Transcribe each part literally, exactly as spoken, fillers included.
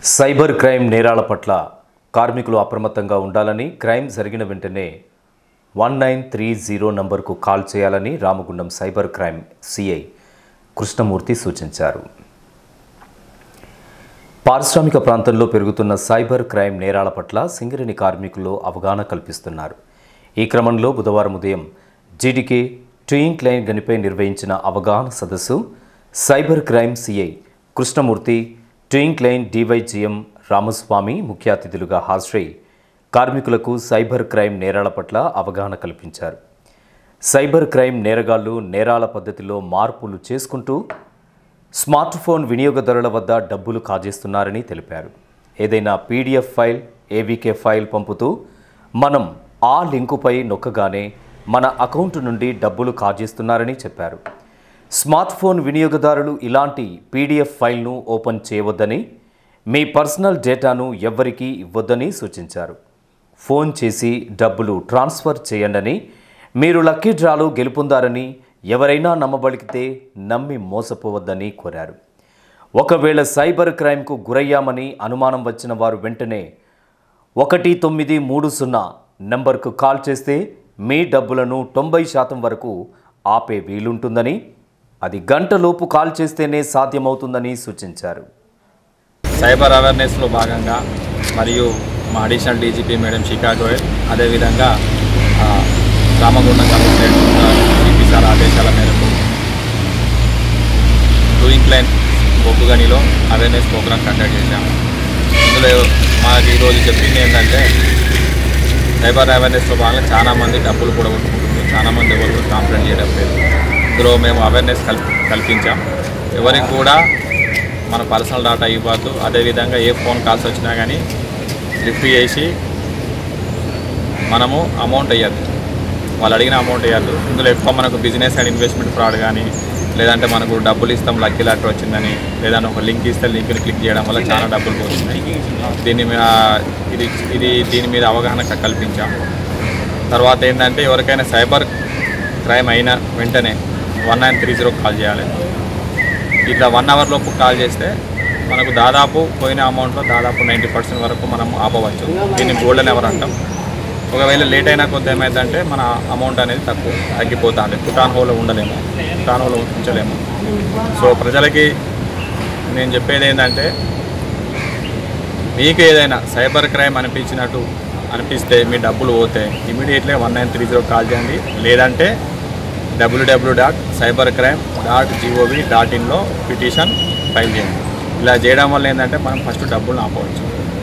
Cyber crime నేరాల పట్ల కార్మికులు అప్రమత్తంగా ఉండాలని, క్రైమ్ జరిగిన వెంటనే వన్ నైన్ త్రీ జీరో నంబర్కు కాల్ చేయాలని Ramagundam cyber crime CI Krishnamurthy సూచించారు. పారిశ్రామిక ప్రాంతంలో పెరుగుతున్న సైబర్ క్రైమ్ నేరాల పట్ల సింగరేణి కార్మికుల్లో అవగాహన కల్పిస్తున్నారు. ఈ క్రమంలో బుధవారం ఉదయం జీడీకే ట్యూయింగ్ లైన్ గనిపై నిర్వహించిన అవగాహన సదస్సు సైబర్ క్రైమ్ సిఐ కృష్ణమూర్తి, ట్యూయింగ్ లైన్ డివైజీఎం రామస్వామి ముఖ్య అతిథులుగా హాజరై కార్మికులకు సైబర్ క్రైమ్ నేరాల పట్ల అవగాహన కల్పించారు. సైబర్ క్రైమ్ నేరగాళ్లు నేరాల పద్ధతిలో మార్పులు చేసుకుంటూ స్మార్ట్ ఫోన్ వినియోగదారుల వద్ద డబ్బులు కాజేస్తున్నారని తెలిపారు. ఏదైనా పీడిఎఫ్ ఫైల్, ఏవీకే ఫైల్ పంపుతూ మనం ఆ లింకుపై నొక్కగానే మన అకౌంట్ నుండి డబ్బులు కాజేస్తున్నారని చెప్పారు. స్మార్ట్ ఫోన్ వినియోగదారులు ఇలాంటి పీడిఎఫ్ ఫైల్ను ఓపెన్ చేయవద్దని, మీ పర్సనల్ డేటాను ఎవ్వరికీ ఇవ్వొద్దని సూచించారు. ఫోన్ చేసి డబ్బులు ట్రాన్స్ఫర్ చేయండని, మీరు లక్కీ డ్రాలో గెలుపొందారని ఎవరైనా నమ్మబలికితే నమ్మి మోసపోవద్దని కోరారు. ఒకవేళ సైబర్ క్రైమ్కు గురయ్యామని అనుమానం వచ్చిన వారు వెంటనే ఒకటి తొమ్మిది మూడు సున్నా నంబర్కు కాల్ చేస్తే మీ డబ్బులను తొంభై శాతం వరకు ఆపే వీలుంటుందని, అది గంటలోపు కాల్ చేస్తేనే సాధ్యమవుతుందని సూచించారు. సైబర్ అవేర్నెస్లో భాగంగా మరియు మా additional DGP madam Shikha Goyal, అదేవిధంగా రామగుండం కమిషనరేట్ సిపి సార్ ఆదేశాల మేరకు ట్యూయింగ్ లైన్ బొగ్గుగనిలో అవేర్నెస్ ప్రోగ్రామ్ కండక్ట్ చేశాము. ఇందులో మాకు ఈరోజు చెప్పింది ఏంటంటే, సైబర్ అవేర్నెస్లో భాగంగా చాలామంది డబ్బులు కూడా కొట్టుకుంటున్నారు, చాలామంది ఎవరు కంప్లైంట్ చేయడం లేదు. ఇందులో మేము అవేర్నెస్ కల్ప కల్పించాం ఎవరికి కూడా మన పర్సనల్ డేటా ఇవ్వద్దు. అదేవిధంగా ఏ ఫోన్ కాల్స్ వచ్చినా కానీ లిఫ్ట్ చేసి మనము అమౌంట్ వేయద్దు, వాళ్ళు అడిగిన అమౌంట్ వేయద్దు. ఇందులో ఎక్కువ మనకు బిజినెస్ అండ్ ఇన్వెస్ట్మెంట్ ఫ్రాడ్ కానీ, లేదంటే మనకు డబ్బులు ఇస్తాం లక్కీ లాటరీ వచ్చిందని, లేదంటే ఒక లింక్ ఇస్తే లింక్ని క్లిక్ చేయడం వల్ల చాలా డబ్బులు పోతున్నాయి. దీని మీద ఇది ఇది దీని మీద అవగాహన కల్పించాం. తర్వాత ఏంటంటే, ఎవరికైనా సైబర్ క్రైమ్ అయిన వెంటనే వన్ నైన్ త్రీ జీరోకి కాల్ చేయాలి. ఇట్లా వన్ అవర్ లోపు కాల్ చేస్తే మనకు దాదాపు పోయిన అమౌంట్లో దాదాపు నైంటీ పర్సెంట్ వరకు మనం ఆపవచ్చు. దీన్ని గోల్డెన్ అవర్ అంటాం. ఒకవేళ లేట్ అయినా కొద్ది ఏమైందంటే మన అమౌంట్ అనేది తక్కువ తగ్గిపోతుంది. పుటాన్ హోలో ఉండలేము, పుటాన్ హోలో ఉంచలేము. సో ప్రజలకి నేను చెప్పేది ఏంటంటే, మీకు ఏదైనా సైబర్ క్రైమ్ అనిపించినట్టు అనిపిస్తే, మీ డబ్బులు పోతే immediately one nine three zero call చేయండి. లేదంటే WW dot cyber crime dot GOV dot ఇన్లో పిటిషన్ ఫైల్ చేయండి. ఇలా చేయడం వల్ల ఏంటంటే మనం ఫస్ట్ డబ్బులు ఆపవచ్చు.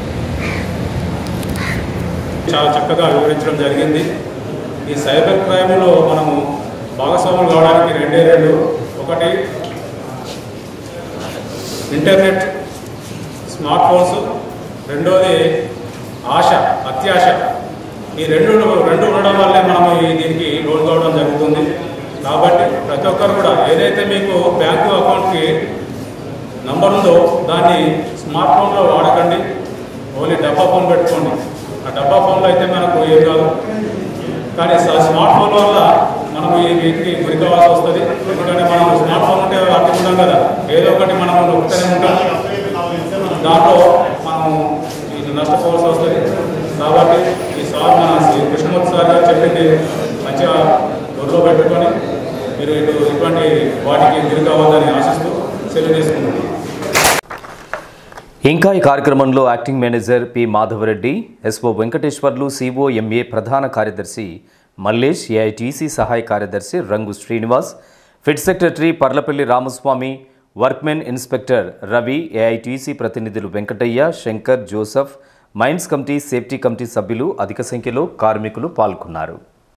చాలా చక్కగా వివరించడం జరిగింది. ఈ సైబర్ క్రైమ్లో మనము భాగస్వాములు కావడానికి రెండే రెండు, ఒకటి ఇంటర్నెట్, స్మార్ట్ ఫోన్స్, రెండోది ఆశ, అత్యాశ. ఈ రెండు రెండు ఉండడం వల్లే మనము దీనికి లోన్ కావడం జరుగుతుంది. కాబట్టి ప్రతి ఒక్కరు కూడా ఏదైతే మీకు బ్యాంకు అకౌంట్కి నంబర్ ఉందో దాన్ని స్మార్ట్ ఫోన్లో వాడకండి. ఓన్లీ డబ్బా ఫోన్ పెట్టుకోండి. ఆ డబ్బా ఫోన్లో అయితే మనకు ఏం కాదు, కానీ స్మార్ట్ ఫోన్ వల్ల మనము ఈ వీటికి గురి కావాల్సి వస్తుంది. ఎందుకంటే మనం స్మార్ట్ ఫోన్ ఉంటే అట్టుకుంటాం కదా, ఏదో ఒకటి మనం నొక్కుతూనే ఉంటాం, దాంట్లో మనము నష్టపోవాల్సి వస్తుంది. కాబట్టి ఈ సార్ మన కృష్ణమూర్తి సార్ గారు చెప్పింది మంచిగా దొరలో పెట్టుకొని మీరు ఇటు ఇటువంటి వాటికి గురి కావాలని ఆశిస్తూ సెలవు తీసుకుంటున్నాం. ఇంకా ఈ కార్యక్రమంలో acting manager P Madhavareddy, SO Venkateswarlu, CO MA ప్రధాన కార్యదర్శి మల్లేష్, ఏఐటీసీ సహాయ కార్యదర్శి Rangu Srinivas, fit secretary Parlapalli Ramaswamy, workmen inspector Ravi, AITC ప్రతినిధులు Venkataiah, Shankar, Joseph, mines committee, safety committee సభ్యులు అధిక సంఖ్యలో కార్మికులు పాల్గొన్నారు.